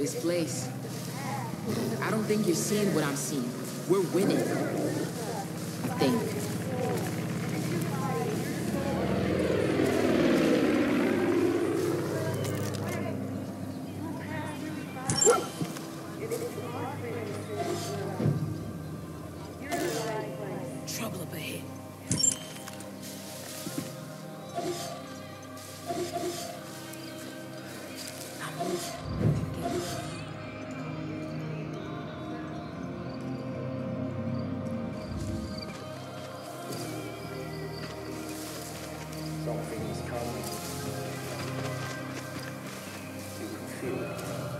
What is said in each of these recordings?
this place. I don't think you're seeing what I'm seeing. We're winning. I think. Trouble up ahead. Now move. Something's coming. You can feel it.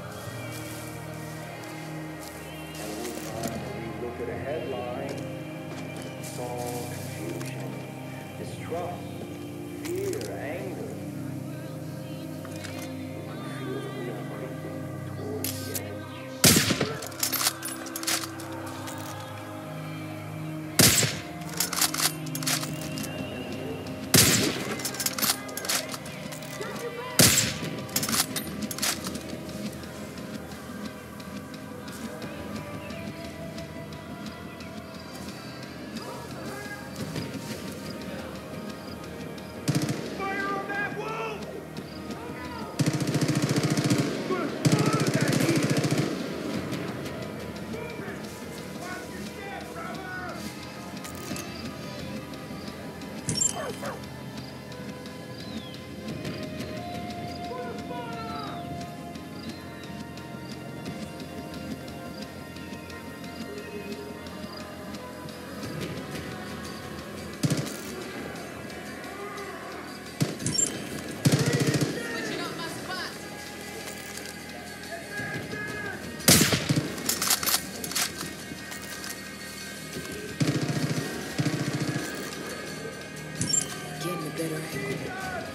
Every time we look at a headline, it's all confusion, distrust, fear, anger. You can feel that we are creeping towards the edge. Getting a better angle.